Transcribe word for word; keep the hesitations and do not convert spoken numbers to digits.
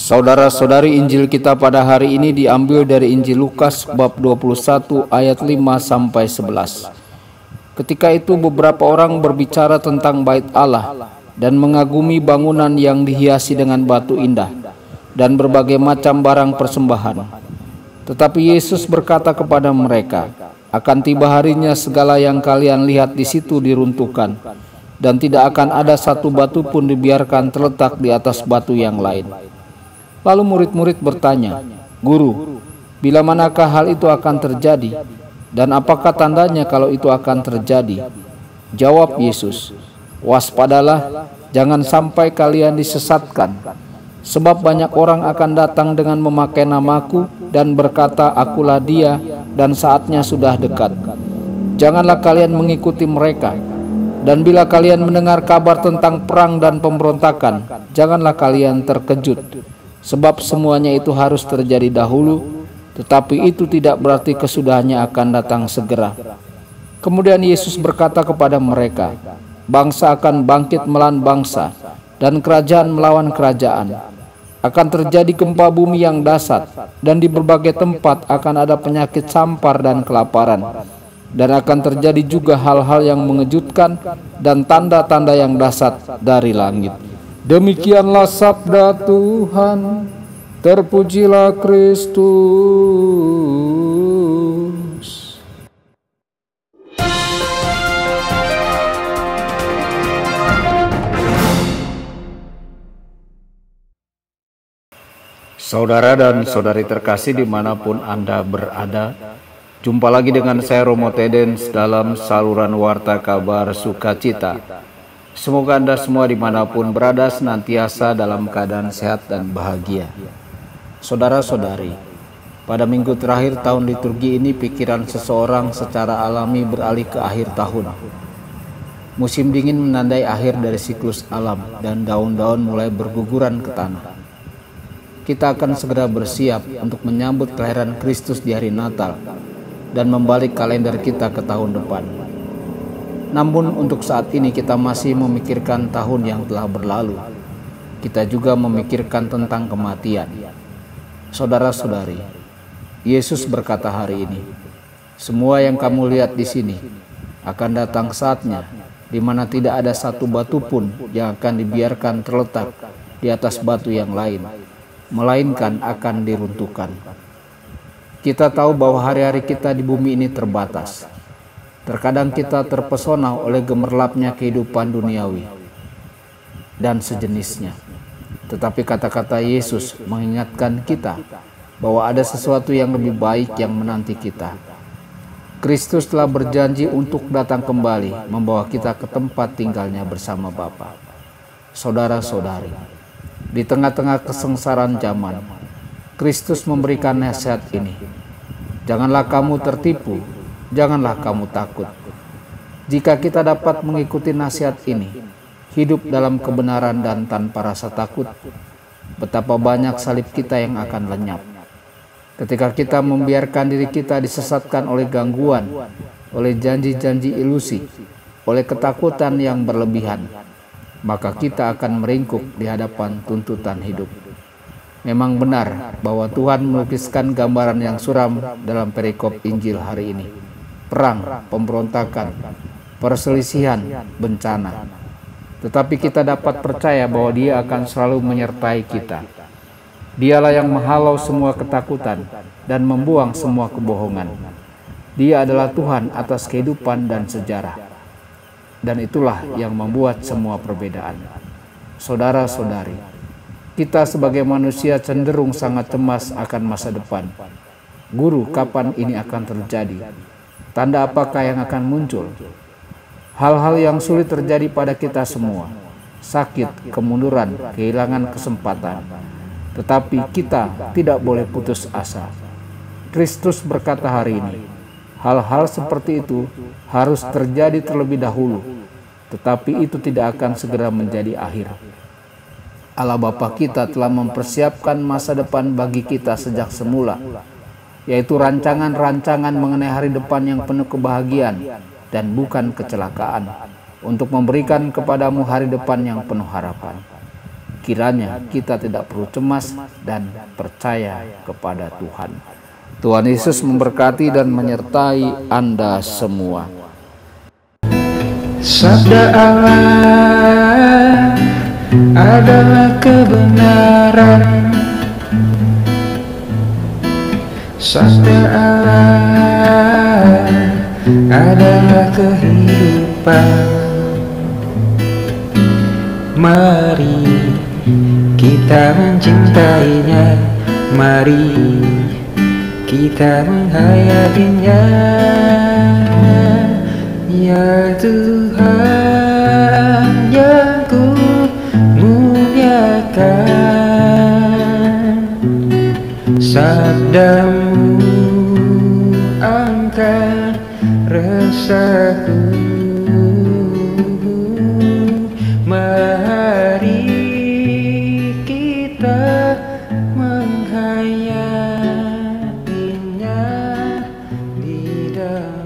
Saudara-saudari, Injil kita pada hari ini diambil dari Injil Lukas bab dua puluh satu ayat lima sampai sebelas. Ketika itu beberapa orang berbicara tentang bait Allah dan mengagumi bangunan yang dihiasi dengan batu indah dan berbagai macam barang persembahan. Tetapi Yesus berkata kepada mereka, akan tiba harinya segala yang kalian lihat di situ diruntuhkan, dan tidak akan ada satu batu pun dibiarkan terletak di atas batu yang lain. Lalu murid-murid bertanya, Guru, bila manakah hal itu akan terjadi? Dan apakah tandanya kalau itu akan terjadi? Jawab Yesus, waspadalah, jangan sampai kalian disesatkan. Sebab banyak orang akan datang dengan memakai namaku dan berkata, akulah dia, dan saatnya sudah dekat. Janganlah kalian mengikuti mereka. Dan bila kalian mendengar kabar tentang perang dan pemberontakan, janganlah kalian terkejut. Sebab semuanya itu harus terjadi dahulu, tetapi itu tidak berarti kesudahannya akan datang segera. Kemudian Yesus berkata kepada mereka, bangsa akan bangkit melawan bangsa, dan kerajaan melawan kerajaan. Akan terjadi gempa bumi yang dahsyat, dan di berbagai tempat akan ada penyakit sampar dan kelaparan. Dan akan terjadi juga hal-hal yang mengejutkan dan tanda-tanda yang dahsyat dari langit. Demikianlah sabda Tuhan, terpujilah Kristus. Saudara dan saudari terkasih dimanapun Anda berada, jumpa lagi dengan saya Romo Tedens dalam saluran Warta Kabar Sukacita. Semoga Anda semua dimanapun berada senantiasa dalam keadaan sehat dan bahagia. Saudara-saudari, pada minggu terakhir tahun liturgi ini pikiran seseorang secara alami beralih ke akhir tahun. Musim dingin menandai akhir dari siklus alam dan daun-daun mulai berguguran ke tanah. Kita akan segera bersiap untuk menyambut kelahiran Kristus di hari Natal dan membalik kalender kita ke tahun depan. Namun untuk saat ini kita masih memikirkan tahun yang telah berlalu. Kita juga memikirkan tentang kematian. Saudara-saudari, Yesus berkata hari ini, semua yang kamu lihat di sini akan datang saatnya di mana tidak ada satu batu pun yang akan dibiarkan terletak di atas batu yang lain, melainkan akan diruntuhkan. Kita tahu bahwa hari-hari kita di bumi ini terbatas. Terkadang kita terpesona oleh gemerlapnya kehidupan duniawi dan sejenisnya. Tetapi kata-kata Yesus mengingatkan kita bahwa ada sesuatu yang lebih baik yang menanti kita. Kristus telah berjanji untuk datang kembali membawa kita ke tempat tinggalnya bersama Bapa. Saudara-saudari, di tengah-tengah kesengsaraan zaman, Kristus memberikan nasihat ini. Janganlah kamu tertipu, janganlah kamu takut. Jika kita dapat mengikuti nasihat ini, hidup dalam kebenaran dan tanpa rasa takut, betapa banyak salib kita yang akan lenyap. Ketika kita membiarkan diri kita disesatkan oleh gangguan, oleh janji-janji ilusi, oleh ketakutan yang berlebihan, maka kita akan meringkuk di hadapan tuntutan hidup. Memang benar bahwa Tuhan melukiskan gambaran yang suram dalam perikop Injil hari ini. Perang, pemberontakan, perselisihan, bencana. Tetapi kita dapat percaya bahwa Dia akan selalu menyertai kita. Dialah yang menghalau semua ketakutan dan membuang semua kebohongan. Dia adalah Tuhan atas kehidupan dan sejarah. Dan itulah yang membuat semua perbedaan. Saudara-saudari, kita sebagai manusia cenderung sangat cemas akan masa depan. Guru, kapan ini akan terjadi? Tanda apakah yang akan muncul? Hal-hal yang sulit terjadi pada kita semua. Sakit, kemunduran, kehilangan kesempatan. Tetapi kita tidak boleh putus asa. Kristus berkata hari ini, hal-hal seperti itu harus terjadi terlebih dahulu. Tetapi itu tidak akan segera menjadi akhir. Allah Bapa kita telah mempersiapkan masa depan bagi kita sejak semula, yaitu rancangan-rancangan mengenai hari depan yang penuh kebahagiaan dan bukan kecelakaan, untuk memberikan kepadamu hari depan yang penuh harapan. Kiranya kita tidak perlu cemas dan percaya kepada Tuhan. Tuhan Yesus memberkati dan menyertai Anda semua. Sabda Allah adalah kebenaran. Sabda Allah adalah kehidupan. Mari kita mencintainya, mari kita menghayatinya. Ya Tuhan yang ku muliakan, sabdamu angkat resahku. Mari kita menghayatinya di dalam